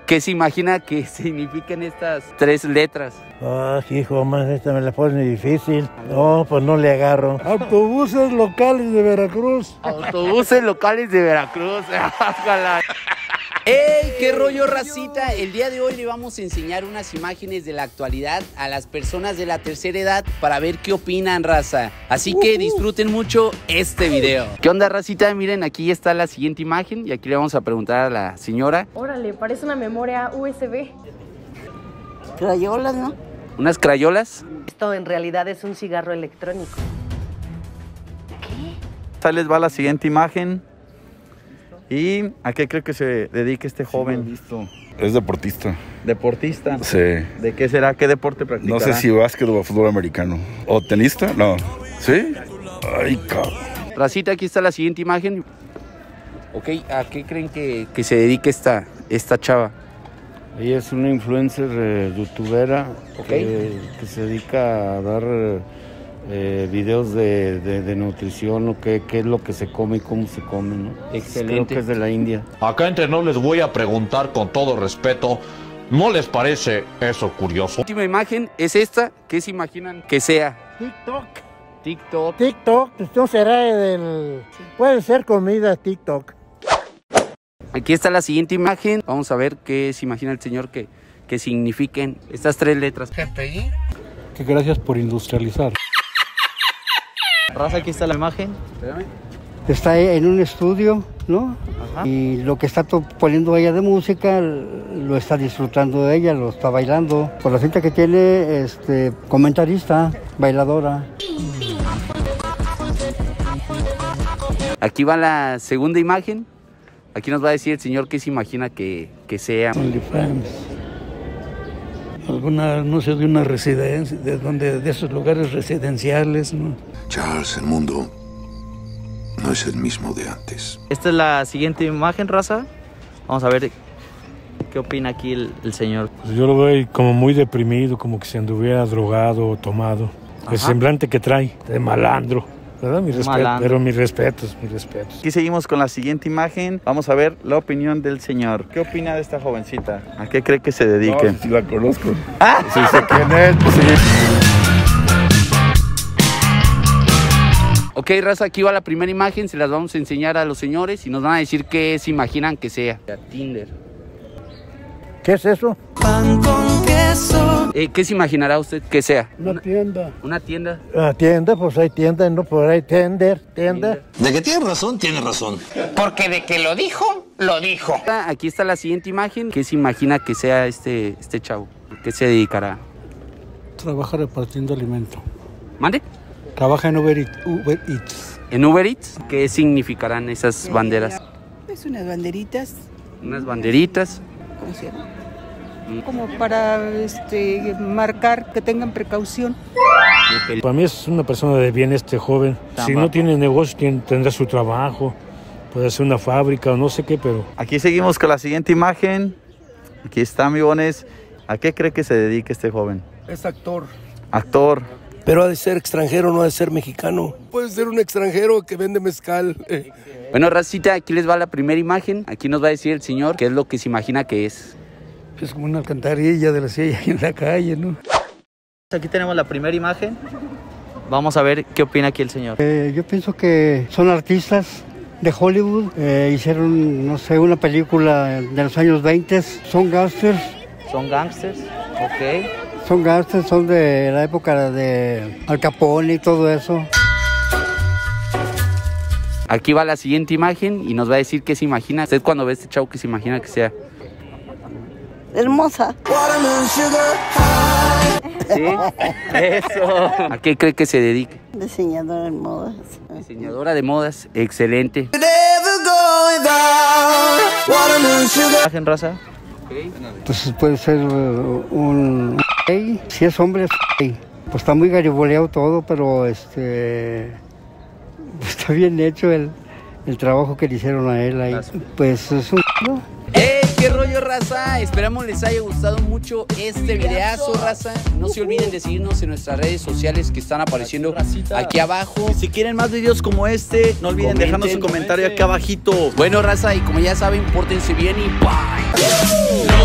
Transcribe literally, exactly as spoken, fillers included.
¿qué se imagina que significan estas tres letras? Ah, hijo, más esta me la pone difícil. No, pues no le agarro. Autobuses locales de Veracruz. Autobuses locales de Veracruz. Ojalá. ¡Ey! ¡Qué rollo, racita! El día de hoy le vamos a enseñar unas imágenes de la actualidad a las personas de la tercera edad para ver qué opinan, raza. Así que disfruten mucho este video. ¿Qué onda, racita? Miren, aquí está la siguiente imagen y aquí le vamos a preguntar a la señora. Órale, parece una memoria U S B. Crayolas, ¿no? ¿Unas crayolas? Esto en realidad es un cigarro electrónico. ¿Qué? Les va la siguiente imagen. ¿Y a qué creo que se dedica este joven? Sí, visto. Es deportista. ¿Deportista? Sí. ¿De qué será? ¿Qué deporte practicará? No sé si básquet o fútbol americano. ¿O tenista? No. ¿Sí? Ay, cabrón. Racita, aquí está la siguiente imagen. Ok, ¿a qué creen que, que se dedique esta, esta chava? Ella es una influencer eh, youtubera, okay. que, que se dedica a dar eh, videos de, de, de nutrición, o qué, qué es lo que se come y cómo se come, ¿no? Excelente. Creo que es de la India. Acá entre nos les voy a preguntar con todo respeto, ¿no les parece eso curioso? La última imagen es esta. ¿Qué se imaginan que sea? TikTok. TikTok. TikTok, pues no será del... Puede ser comida TikTok. Aquí está la siguiente imagen. Vamos a ver qué se imagina el señor que, que signifiquen estas tres letras. G P I. Que gracias por industrializar. Raza, aquí está la imagen. Espérame. Está en un estudio, ¿no? Ajá. Y lo que está poniendo ella de música, lo está disfrutando de ella, lo está bailando. Por la cinta que tiene, este, comentarista, bailadora. Aquí va la segunda imagen. Aquí nos va a decir el señor qué se imagina que, que sea. OnlyFans. Alguna, no sé, de una residencia, de donde, de esos lugares residenciales, ¿no? Charles, el mundo no es el mismo de antes. Esta es la siguiente imagen, raza. Vamos a ver qué opina aquí el, el señor. Pues yo lo veo ahí como muy deprimido, como que se anduviera drogado o tomado. El semblante que trae, de malandro. ¿Verdad? Mi respeto, pero mis respetos, mis respetos. Aquí seguimos con la siguiente imagen. Vamos a ver la opinión del señor. ¿Qué opina de esta jovencita? ¿A qué cree que se dedique? No, sí la conozco. ¿Ah? Sí sé quién es. Sí. Ok, raza, aquí va la primera imagen. Se las vamos a enseñar a los señores y nos van a decir qué se imaginan que sea. Tinder. ¿Qué es eso? Pan con queso. Eh, ¿Qué se imaginará usted que sea? Una tienda. ¿Una tienda? Ah, tienda, pues hay tienda, no, por ahí tender, tienda. De que tiene razón, tiene razón. Porque de que lo dijo, lo dijo. Aquí está la siguiente imagen. ¿Qué se imagina que sea este, este chavo? ¿Qué se dedicará? Trabaja repartiendo alimento. ¿Mande? Trabaja en Uber Eats. Uber Eats. ¿En Uber Eats? ¿Qué significarán esas banderas? Es unas banderitas. Unas banderitas. ¿Cómo se llama? Como para este, marcar que tengan precaución. Para mí es una persona de bien este joven. Si no tiene negocio, tiene, tendrá su trabajo. Puede ser una fábrica o no sé qué, pero... Aquí seguimos con la siguiente imagen. Aquí está, amigones. ¿A qué cree que se dedica este joven? Es actor. Actor. Pero ha de ser extranjero, no ha de ser mexicano. Puede ser un extranjero que vende mezcal. Bueno, racita, aquí les va la primera imagen. Aquí nos va a decir el señor qué es lo que se imagina que es. Es como una alcantarilla de la silla en la calle, ¿no? Aquí tenemos la primera imagen. Vamos a ver qué opina aquí el señor. Eh, yo pienso que son artistas de Hollywood. Eh, hicieron, no sé, una película de los años veinte. Son gangsters. Son gangsters, ok. Son gangsters, son de la época de Al Capone y todo eso. Aquí va la siguiente imagen y nos va a decir qué se imagina. Usted cuando ve a este chavo, ¿qué se imagina que sea? Hermosa. ¿Sí? Eso. ¿A qué cree que se dedique? Diseñadora de modas. Diseñadora de modas. Excelente. ¿En raza? Pues puede ser uh, un gay. Si es hombre, es gay. Pues está muy gariboleado todo, pero este pues está bien hecho el, el trabajo que le hicieron a él ahí. Pues es un... ¿no? ¡Ey! ¿Qué rollo, raza? Esperamos les haya gustado mucho este videazo, raza. No se olviden de seguirnos en nuestras redes sociales que están apareciendo aquí abajo. Y si quieren más videos como este, no olviden Comenten, dejarnos un comentario acá abajito. Bueno, raza, y como ya saben, pórtense bien y bye.